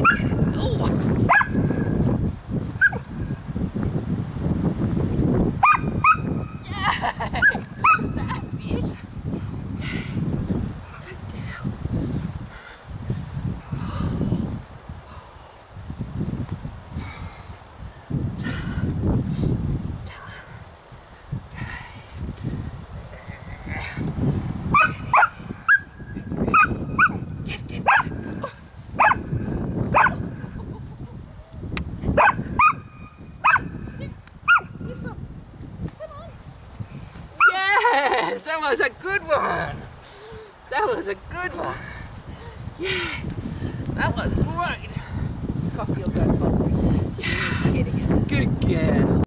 Yes, that was a good one. That was a good one. Yeah, that was great. Coffee or go.